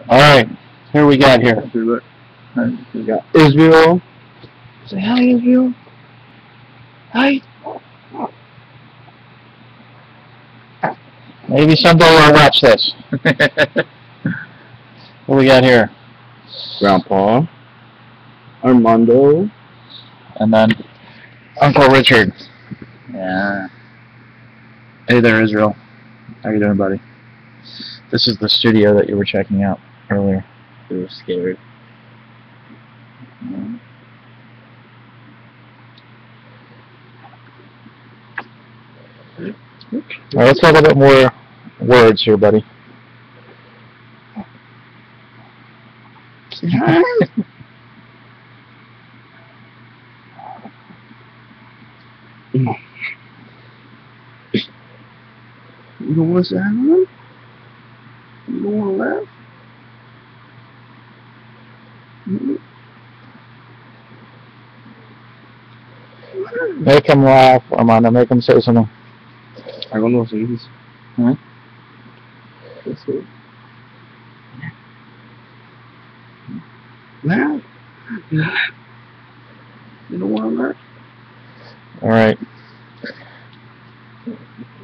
Alright, here we got here. We got Israel. Say hi, Israel. Hi. Maybe someday we'll watch this. What we got here? Grandpa, Armondo, and then Uncle Richard. yeah. Hey there, Israel. How you doing, buddy? This is the studio that you were checking out earlier. We were scared. All right, let's talk a bit more words here, buddy. You don't want to say hi? You don't want to laugh? Make him laugh, Armando. Make him say something. I don't know what it is. Hmm? Let's see. Laugh? You don't want to laugh? All right.